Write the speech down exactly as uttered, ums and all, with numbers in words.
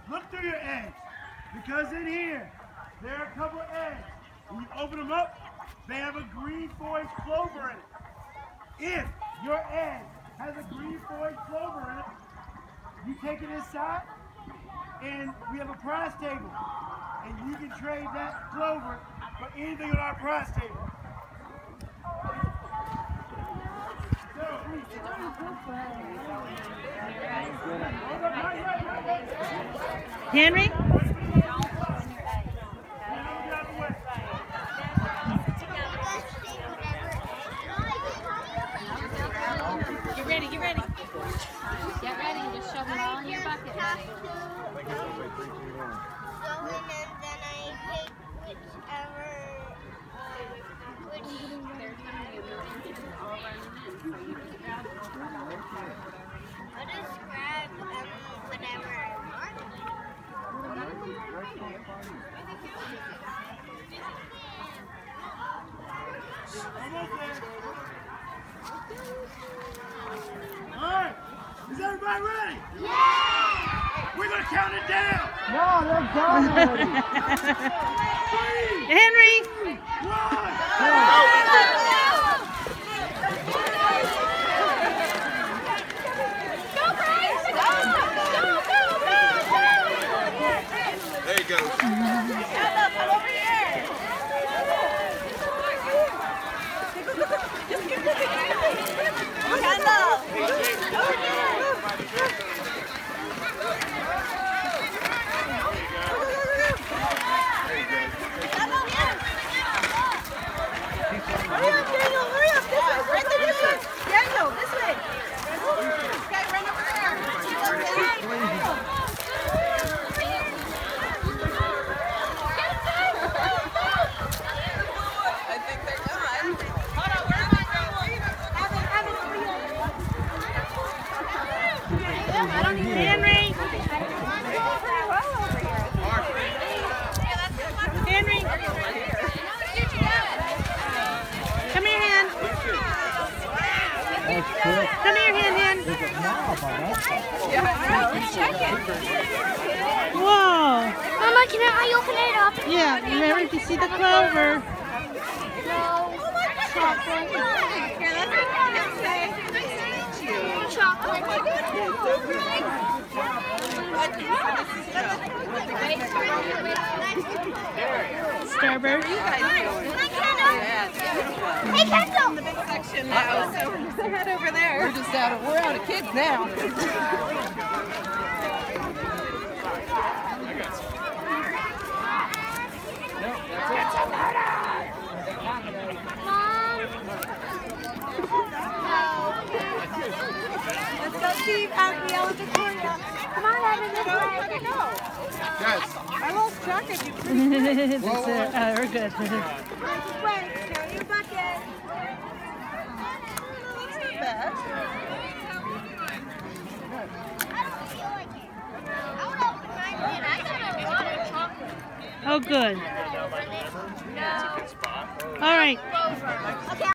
look through your eggs, because in here, there are a couple of eggs. When you open them up, they have a green forage clover in it. If your egg has a green forage clover in it, you take it inside, and we have a prize table. And you can trade that clover for anything on our prize table. Henry? Get ready, get ready. Get ready, just shove them all in your bucket. So and then, then I pick whichever, uh, which They're telling you the engines are all running in, so you just grab them. I'll just grab um, whatever I want. Alright, is everybody ready? Yeah! We're gonna count it down! No, they're done already. Three, Henry! one, There you go. Come over here. Henry! Henry! Come here, Hen. That's quick. Come here, Hen, Hen. There's a mile by that side. Whoa! Mama, can I open it up? Yeah, remember if you see the clover. No. Chocolate. Chocolate. Starburst. Hey, Kendall! Section now, so head over there. We're just out of, we're out of kids now. Let's go see out the yellow Victoria. Come on, Evan, this way. Guys, I lost track of you. That's it. Oh, we're good. This way. Carry your bucket. That's not bad. I don't feel like it. I want to open mine. I got a lot of chocolate. Oh, good. No. All right. Okay.